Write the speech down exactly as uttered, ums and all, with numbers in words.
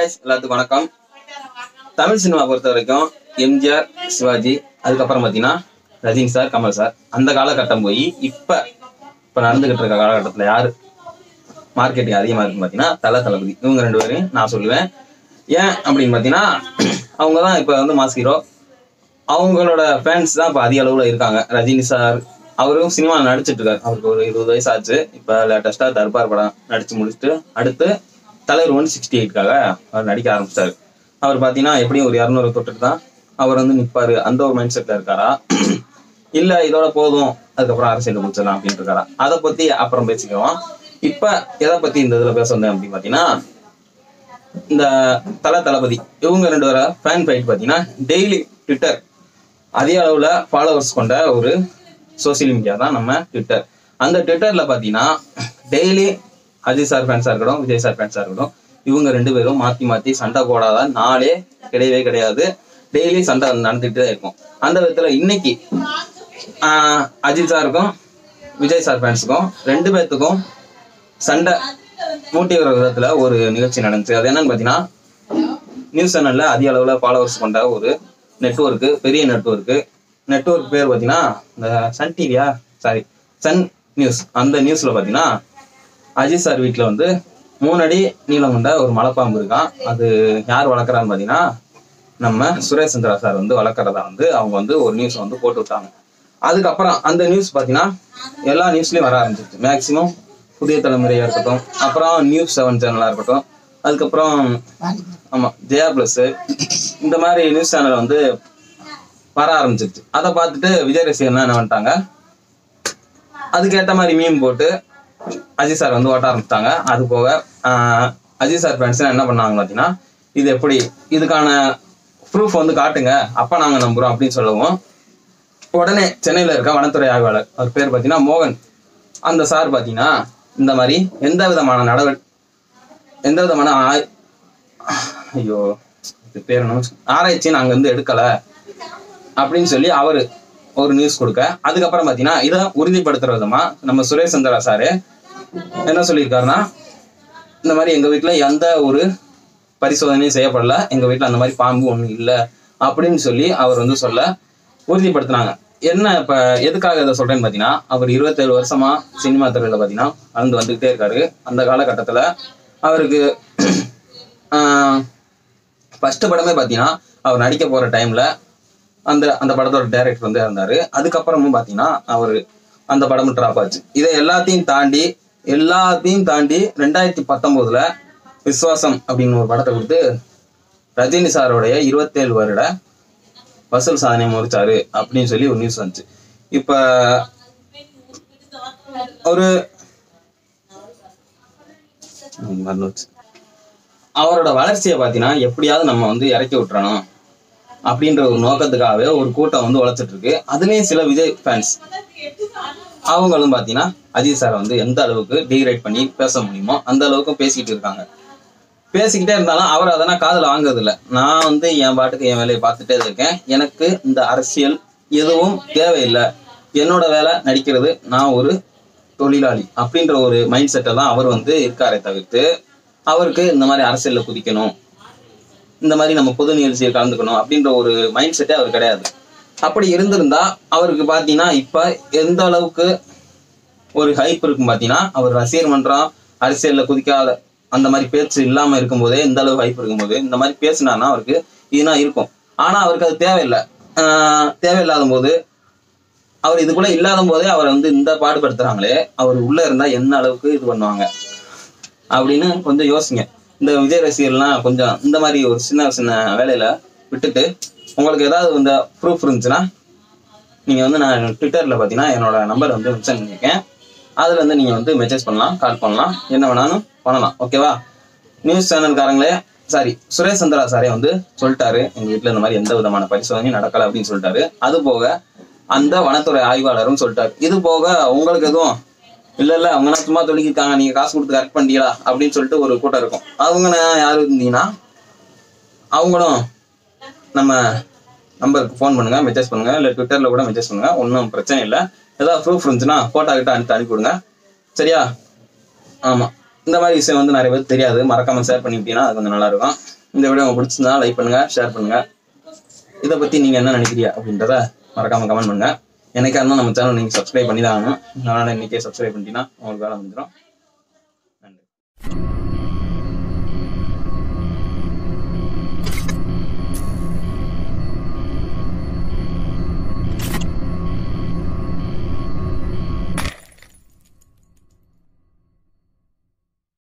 guys, எல்லாத்துக்கும் வணக்கம். Tamil cinema பொறுத்த வரைக்கும் எம்ஜிஆர், சிவாஜி, அதுக்கப்புறம் பார்த்தீங்கன்னா ரஜினி சார், கமல் சார், அந்த காலகட்டம் போய் இப்போ இப்போ நடந்துகிட்டு இருக்க காலகட்டத்தில் யார் மார்க்கெட்டிங் அதிகமாக இருக்குன்னு பார்த்தீங்கன்னா தல தளபதி. இவங்க ரெண்டு பேரையும் நான் சொல்லுவேன். ஏன் அப்படின்னு பார்த்தீங்கன்னா அவங்க தான் இப்போ வந்து மாஸ் ஹீரோ. அவங்களோட ஃபேன்ஸ் தான் இப்போ அதிக அளவில் இருக்காங்க. ரஜினி சார் அவரும் சினிமா நடிச்சிட்டு இருக்காரு. அவருக்கு ஒரு இருபது வயசு ஆச்சு. இப்போ லேட்டஸ்டாக தர்பார் படம் நடிச்சு முடிச்சுட்டு அடுத்து தலைவர் ஒன் சிக்ஸ்டி எயிட்காக அவர் நடிக்க ஆரம்பிச்சாரு. அவர் பார்த்தீங்கன்னா எப்படியும் ஒரு இரநூறு தொட்டுட்டு தான் அவர் வந்து நிற்பாரு. அந்த ஒரு மைண்ட் செட்டில் இருக்காரா, இல்லை இதோட போதும் அதுக்கப்புறம் அரசியல் முடிச்சிடலாம் அப்படின்னு இருக்காரா, அதை பற்றி அப்புறம் பேசிக்கிறோம். இப்போ எதை பற்றி இந்த இதில் பேச வந்தேன் அப்படின்னு பார்த்தீங்கன்னா இந்த தல தளபதி இவங்க ரெண்டு பேர ஃபேன் ஃபைட் பார்த்தீங்கன்னா டெய்லி ட்விட்டர் அதிக அளவில் ஃபாலோவர்ஸ் கொண்ட ஒரு சோசியல் மீடியா தான் நம்ம ட்விட்டர். அந்த ட்விட்டரில் பார்த்தீங்கன்னா டெய்லி அஜித் சார் ஃபேன்ஸாக இருக்கட்டும், விஜய் சார் ஃபேன்ஸாக இருக்கட்டும், இவங்க ரெண்டு பேரும் மாற்றி மாற்றி சண்டை போடாத நாளே கிடையவே கிடையாது. டெய்லி சண்டை நடந்துகிட்டு தான் இருக்கும். அந்த விதத்தில் இன்னைக்கு அஜித் சாருக்கும் விஜய் சார் ஃபேன்ஸுக்கும் ரெண்டு பேர்த்துக்கும் சண்டை மூட்டி வர விதத்தில் ஒரு நிகழ்ச்சி நடந்துச்சு. அது என்னன்னு பார்த்தீங்கன்னா நியூஸ் சேனலில் அதிக அளவில் ஃபாலோவர்ஸ் கொண்ட ஒரு நெட்ஒர்க்கு, பெரிய நெட்ஒர்க்கு. நெட்ஒர்க் பேர் பார்த்தீங்கன்னா இந்த சன் டிவியா சாரி சன் நியூஸ். அந்த நியூஸில் பார்த்தீங்கன்னா அஜித் சார் வீட்டில் வந்து மூணு அடி நீளம் கொண்ட ஒரு மலைப்பாம்பு இருக்கான். அது யார் வளர்க்குறான்னு பார்த்தீங்கன்னா நம்ம சுரேஷ் சந்திரா சார் வந்து வளர்க்குறதா வந்து அவங்க வந்து ஒரு நியூஸ் வந்து போட்டு விட்டாங்க. அதுக்கப்புறம் அந்த நியூஸ் பார்த்தீங்கன்னா எல்லா நியூஸ்லேயும் வர ஆரம்பிச்சிருச்சு. மேக்சிமம் புதிய தலைமுறையாக இருக்கட்டும், அப்புறம் நியூஸ் செவன் சேனலாக இருக்கட்டும், அதுக்கப்புறம் ஆமாம் ஜெயா ப்ளஸ்ஸு, இந்த மாதிரி நியூஸ் சேனல் வந்து வர ஆரம்பிச்சிருச்சு. அதை பார்த்துட்டு விஜய் ரசிகர்லாம் என்ன பண்ணிட்டாங்க, அதுக்கேற்ற மாதிரி மீம் போட்டு அஜித் சார் வந்து ஓட்ட ஆரம்பிச்சிட்டாங்க. அது போக அஜித் சார் ஃப்ரெண்ட்ஸ் என்ன பண்ணாங்க பார்த்தீங்கன்னா இது எப்படி இதுக்கான ப்ரூஃப் வந்து காட்டுங்க, அப்போ நாங்கள் நம்புகிறோம் அப்படின்னு சொல்லவும் உடனே சென்னையில் இருக்க வனத்துறை ஆய்வாளர், அவர் பேர் பார்த்தீங்கன்னா மோகன், அந்த சார் பார்த்தீங்கன்னா இந்த மாதிரி எந்த விதமான நடவடி எந்த விதமான ஆய் ஐயோ இது பேர் என்ன ஆராய்ச்சி நாங்கள் வந்து எடுக்கலை அப்படின்னு சொல்லி அவர் ஒரு நியூஸ் கொடுக்க, அதுக்கப்புறம் பார்த்தீங்கன்னா இதை உறுதிப்படுத்துற விதமா நம்ம சுரேஷ் சந்திரா சாரு என்ன சொல்லியிருக்காருன்னா இந்த மாதிரி எங்கள் வீட்டில் எந்த ஒரு பரிசோதனையும் செய்யப்படல, எங்கள் வீட்டில் அந்த மாதிரி பாம்பு ஒன்றும் இல்லை அப்படின்னு சொல்லி அவர் வந்து சொல்ல உறுதிப்படுத்தினாங்க. என்ன இப்போ எதுக்காக இதை சொல்கிறேன்னு பார்த்தீங்கன்னா அவர் இருபத்தேழு வருஷமா சினிமா துறையில் பார்த்தீங்கன்னா வளர்ந்து வந்துக்கிட்டே இருக்காரு. அந்த காலகட்டத்தில் அவருக்கு ஃபஸ்ட்டு படமே பார்த்தீங்கன்னா அவர் நடிக்க போகிற டைமில் அந்த அந்த படத்தோட டைரக்டர் வந்து இருந்தார். அதுக்கப்புறமும் பார்த்தீங்கன்னா அவர் அந்த படமும் ட்ராப் ஆச்சு. இதை எல்லாத்தையும் தாண்டி எல்லாத்தையும் தாண்டி ரெண்டாயிரத்தி பத்தொம்போதுல விஸ்வாசம் அப்படின்னு ஒரு படத்தை கொடுத்து ரஜினி சாரோடைய இருபத்தேழு வருட வசூல் சாதனை முறிச்சாரு அப்படின்னு சொல்லி ஒரு நியூஸ் வந்துச்சு. இப்போ ஒரு அவரோட வளர்ச்சியை பார்த்தீங்கன்னா எப்படியாவது நம்ம வந்து இறக்கி விட்டுறணும் அப்படின்ற ஒரு நோக்கத்துக்காகவே ஒரு கூட்டம் வந்து உழைச்சிட்டு இருக்கு. அதுலேயும் சில விஜய் ஃபேன்ஸ் அவங்களும் பார்த்தீங்கன்னா அஜித் சாரை வந்து எந்த அளவுக்கு டீக்ரேட் பண்ணி பேச முடியுமோ அந்த அளவுக்கு பேசிக்கிட்டு இருக்காங்க. பேசிக்கிட்டே இருந்தாலும் அவர் அதெல்லாம் காதில் வாங்குறது இல்லை. நான் வந்து என் பாட்டுக்கு என் வேலையை பார்த்துட்டே இருக்கேன், எனக்கு இந்த அரசியல் எதுவும் தேவையில்லை, என்னோட வேலை நடிக்கிறது, நான் ஒரு தொழிலாளி அப்படின்ற ஒரு மைண்ட் செட்டை தான் அவர் வந்து இருக்காரே தவிர்த்து அவருக்கு இந்த மாதிரி அரசியலில் குதிக்கணும், இந்த மாதிரி நம்ம பொது நிகழ்ச்சியை கலந்துக்கணும் அப்படின்ற ஒரு மைண்ட் செட்டே அவர் கிடையாது. அப்படி இருந்திருந்தா அவருக்கு பார்த்தீங்கன்னா இப்போ எந்த அளவுக்கு ஒரு ஹைப் இருக்கும் பார்த்தீங்கன்னா அவர் ரசிகர் மன்றம் அரசியலில் குதிக்காத அந்த மாதிரி பேச்சு இல்லாமல் இருக்கும்போதே இந்த அளவு ஹைப் இருக்கும்போது இந்த மாதிரி பேசினார்னா அவருக்கு இதுனா இருக்கும். ஆனால் அவருக்கு அது தேவையில்லை. தேவையில்லாத போது அவர் இதுக்குள்ளே இல்லாத போதே அவரை வந்து இந்த பாடுபடுத்துகிறாங்களே, அவர் உள்ளே இருந்தால் என்ன அளவுக்கு இது பண்ணுவாங்க அப்படின்னு கொஞ்சம் யோசிங்க. இந்த விஜய் ரசிகர்லாம் கொஞ்சம் இந்த மாதிரி ஒரு சின்ன சின்ன வேலையில் விட்டுட்டு உங்களுக்கு ஏதாவது இந்த ப்ரூஃப் இருந்துச்சுன்னா நீங்கள் வந்து நான் ட்விட்டரில் பார்த்தீங்கன்னா என்னோட நம்பர் வந்து மென்ஷன் பண்ணியிருக்கேன். அதில் வந்து நீங்கள் வந்து மெசேஜ் பண்ணலாம், கால் பண்ணலாம், என்ன வேணாலும் பண்ணலாம், ஓகேவா? நியூஸ் சேனல்காரங்களே சாரி சுரேஷ் சந்திரா சாரே வந்து சொல்லிட்டாரு எங்கள் வீட்டில் இந்த மாதிரி எந்த விதமான பரிசோதனையும் நடக்கலை அப்படின்னு சொல்லிட்டாரு. அது போக அந்த வனத்துறை ஆய்வாளரும் சொல்லிட்டாரு. இது போக உங்களுக்கு எதுவும் இல்லை இல்லை அவங்க சும்மா தொழிக்கிருக்காங்க, நீங்கள் காசு கொடுத்து கரெக்ட் பண்ணிட்டீங்களா அப்படின்னு சொல்லிட்டு ஒரு கூட்டம் இருக்கும். அவங்க யார் இருந்தீங்கன்னா அவங்களும் நம்ம நம்பருக்கு ஃபோன் பண்ணுங்க, மெசேஜ் பண்ணுங்க, இல்லை ட்விட்டரில் கூட மெசேஜ் பண்ணுங்க, ஒன்றும் பிரச்சனை இல்லை. ஏதாவது ப்ரூஃப் இருந்துச்சுன்னா ஃபோட்டோ கிட்ட அனுப்பி அனுப்பி விடுங்க, சரியா? ஆமாம், இந்த மாதிரி விஷயம் வந்து நிறைய பேர் தெரியாது. மறக்காம ஷேர் பண்ணிக்கிட்டீங்கன்னா அது கொஞ்சம் நல்லா இருக்கும். இந்த வீடியோ உங்களுக்கு பிடிச்சிருந்தா லைக் பண்ணுங்க, ஷேர் பண்ணுங்க. இதை பத்தி நீங்க என்ன நினைக்கிறீங்க அப்படின்றத மறக்காம கமெண்ட் பண்ணுங்க. எனக்கா இருந்தால் நம்ம சேனல் நீங்க சப்ஸ்கிரைப் பண்ணி தான் ஆகணும். அதனால இன்னைக்கே சப்ஸ்கிரைப் பண்ணிட்டீங்கன்னா உங்களுக்கு வேலை முடிஞ்சிடும்.